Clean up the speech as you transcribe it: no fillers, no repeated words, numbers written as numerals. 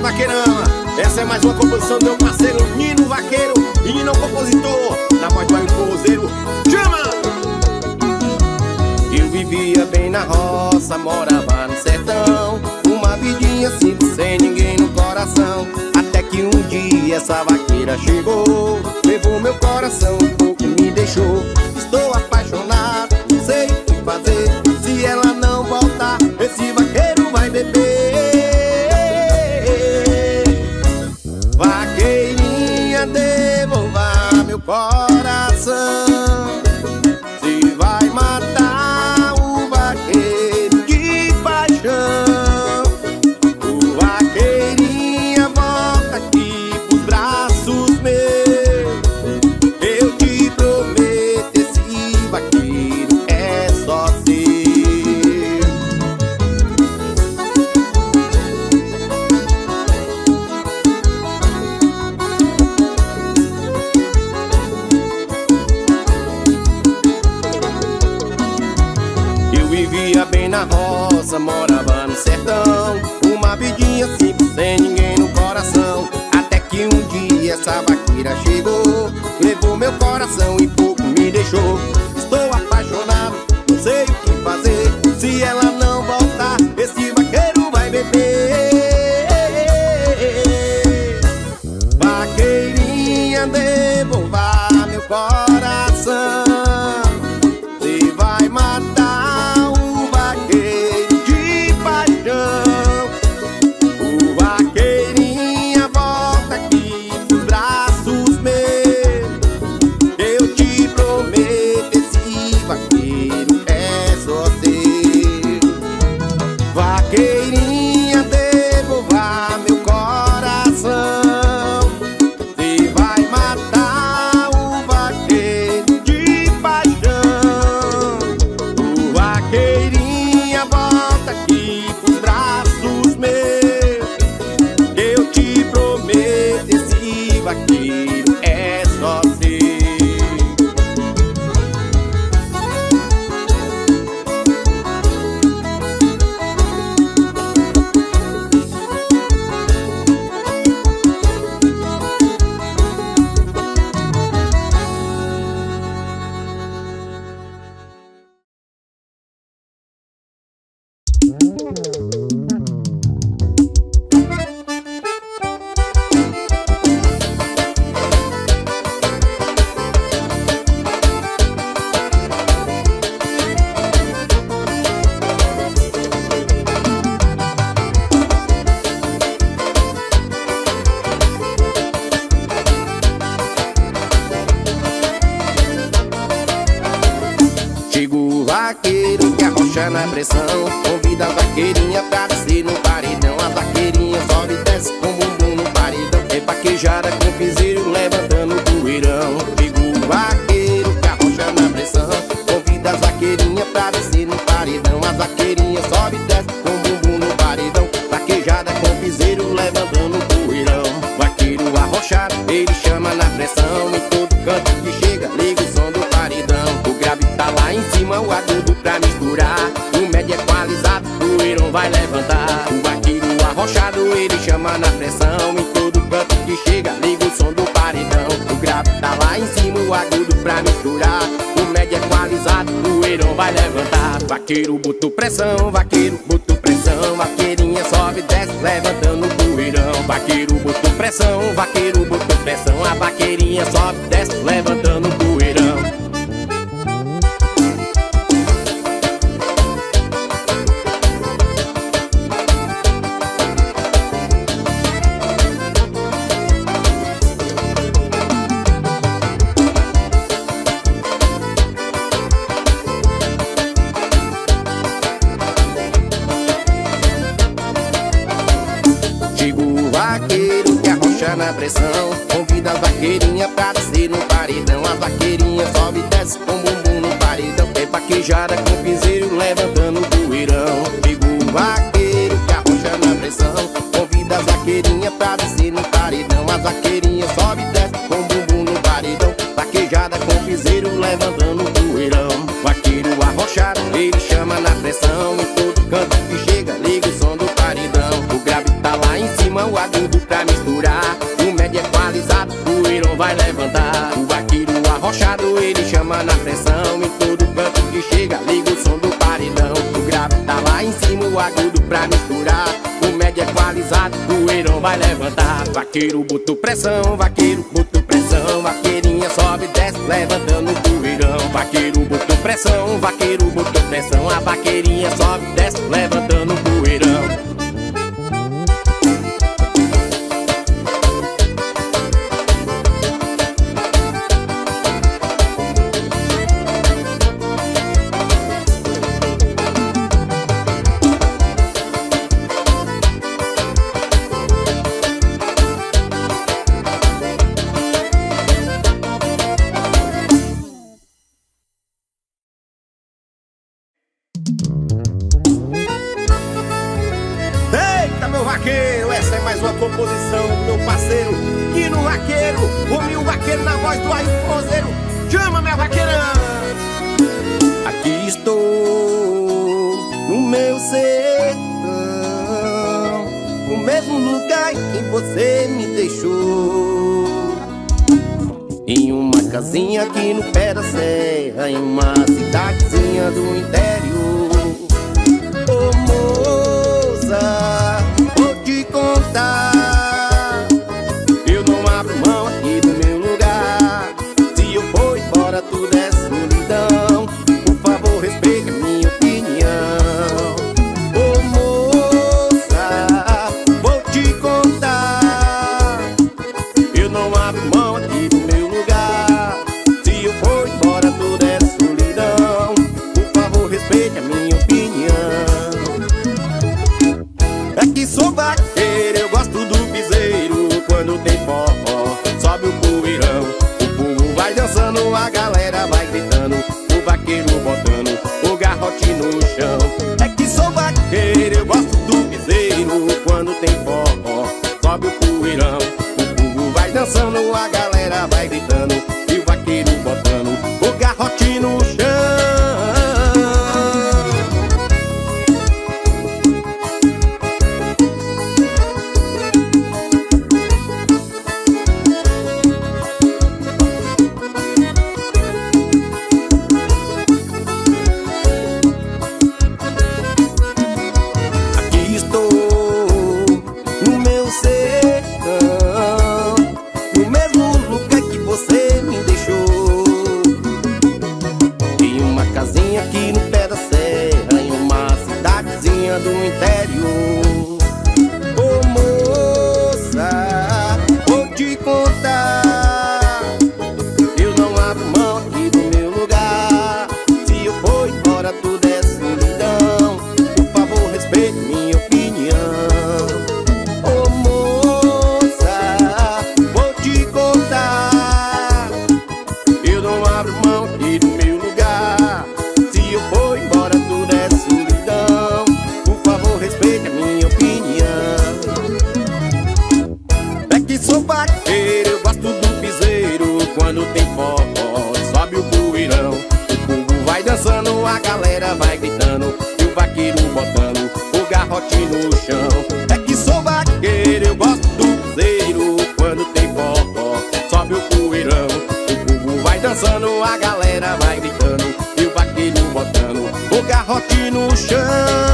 vaqueirama. Essa é mais uma composição do meu parceiro Nino Vaqueiro e Nino Compositor, na voz do Forrozeiro. Chama! Eu vivia bem na roça, morava no sertão, uma vidinha simples, sem ninguém no coração. Até que um dia essa vaqueira chegou, levou meu coração, um pouco me deixou. Estou apaixonado, não sei o que fazer. Se ela não voltar, esse vaqueiro vai beber. Vaqueirinha, devolva meu coração. Se vai matar o vaqueiro de paixão. O vaqueirinha, volta aqui pros braços meus. Eu te prometo, esse vaqueiro é só seu. Vivia bem na roça, morava no sertão, uma vidinha simples, sem ninguém no coração. Até que um dia essa vaqueira chegou, levou meu coração e pouco me deixou. Estou apaixonado, não sei o que fazer. Se ela não voltar, esse vaqueiro vai beber. Vaqueirinha, devolva meu coração. Se vai matar o vaqueiro de paixão. O vaqueirinha, volta aqui pros braços meus. Eu te prometo, esse vaqueiro é só seu. Vaqueirinha, devolva meu coração. Se vai matar o vaqueiro de paixão. O vaqueirinha, volta aqui pros braços meus. Eu te prometo, esse vaqueiro é só seu. Chega o vaqueiro que arrocha na pressão, convida a vaqueirinha pra descer no paredão. A vaqueirinha sobe e desce com o bumbum no paredão, é vaquejada com piseiro levantando o poeirão. Chega o vaqueiro que arrocha na pressão, convida as vaqueirinhas pra descer no paredão. A vaqueirinha sobe e desce com o bumbum no paredão, vaquejada com piseiro levantando o poeirão. Vaqueiro arrochado, ele chama na pressão, em todo canto que chega, liga o som do paredão. O grave tá lá em cima, o agudo pra misturar, o médio é equalizado, o poeirão vai levantar. O vaqueiro arrochado, ele chama na pressão, em todo canto que chega, liga o som do paredão. O grave tá lá em cima, o agudo pra misturar, o médio é equalizado, o poeirão vai levantar. Vaqueiro botou pressão, vaqueiro botou pressão, vaqueirinha sobe e desce levantando o poeirão. Vaqueiro botou pressão, vaqueiro botou pressão, a vaqueirinha sobe e desce levantando o poeirão. Vaqueiro que arrocha na pressão, convida a vaqueirinha pra descer no paredão. A vaqueirinha sobe e desce com o bumbum no paredão, é vaquejada com piseiro levantando o poeirão. Chega o vaqueiro que arrocha na pressão, convida as vaqueirinhas pra descer no paredão. A vaqueirinha sobe e desce com o bumbum no paredão, vaquejada com piseiro levantando o poeirão. Vaqueiro arrochado, ele chama na pressão, em todo canto que chega, liga o som do paredão. O grave tá lá em cima, o agudo vai levantar. O vaqueiro arrochado, ele chama na pressão. Em todo canto que chega, liga o som do paredão. O grave tá lá em cima, o agudo pra misturar. O médio equalizado, o poeirão vai levantar. Vaqueiro botou pressão, vaqueiro botou pressão. Vaqueirinha sobe e desce, levantando o poeirão. Vaqueiro botou pressão, vaqueiro botou pressão. A vaqueirinha sobe e desce, levantando o poeirão. Essa é mais uma composição do meu parceiro Quino Vaqueiro, o meu vaqueiro na voz do Aifonzeiro. Chama, minha vaqueirã! Aqui estou no meu sertão, no mesmo lugar em que você me deixou, em uma casinha aqui no pé da serra, em uma cidadezinha do interior. Ô moça, vou te contar, eu não abro mão aqui do meu lugar. Se eu for embora tudo é solidão, por favor respeite a minha opinião. Ô moça, vou te contar, eu não abro mão aqui do meu lugar. Se eu for embora tudo é solidão, por favor respeite a minha opinião. É que sou vaqueiro, eu gosto do piseiro. Quando tem forró, sobe o poeirão. O povo vai dançando, a galera vai gritando, o vaqueiro botando o garrote no chão. É que sou vaqueiro, eu gosto do piseiro. Quando tem forró, sobe o poeirão. O povo vai dançando, a galera vai gritando, e o vaqueiro botando o garrote no chão. Aqui no pé da serra, em uma cidadezinha do interior. Ô moça, vou te contar, eu não abro mão aqui do meu lugar. Se eu for embora tudo é solidão, por favor respeite minha opinião. Ô moça, vou te contar, eu não abro mão aqui do meu lugar. Se eu for embora tudo é solidão, por favor respeite a minha opinião. É que sou vaqueiro, eu gosto do piseiro. Quando tem forró, sobe o poeirão. O povo vai dançando, a galera vai gritando, e o vaqueiro botando o garrote no chão. É que sou vaqueiro, eu gosto do piseiro. Quando tem forró, sobe o poeirão. O povo vai dançando, a galera vai gritando, e o vaqueiro botando o garrote no chão.